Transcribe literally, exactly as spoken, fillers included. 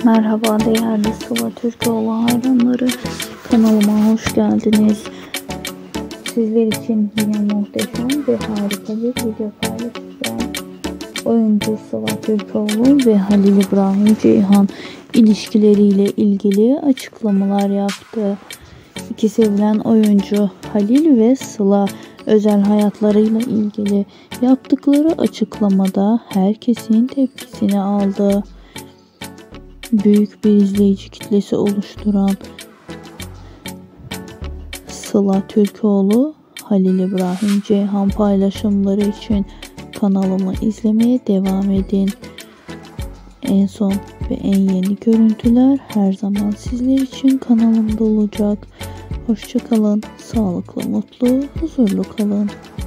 Merhaba değerli Sıla Türkoğlu hayranları, kanalıma hoş geldiniz. Sizler için yine muhteşem ve harika bir video paylaşacağım. Oyuncu Sıla Türkoğlu ve Halil İbrahim Ceyhan ilişkileriyle ilgili açıklamalar yaptı. İki sevilen oyuncu Halil ve Sıla özel hayatlarıyla ilgili yaptıkları açıklamada herkesin tepkisini aldı. Büyük bir izleyici kitlesi oluşturan Sıla Türkoğlu, Halil İbrahim Ceyhan paylaşımları için kanalımı izlemeye devam edin. En son ve en yeni görüntüler her zaman sizler için kanalımda olacak. Hoşça kalın, sağlıklı, mutlu, huzurlu kalın.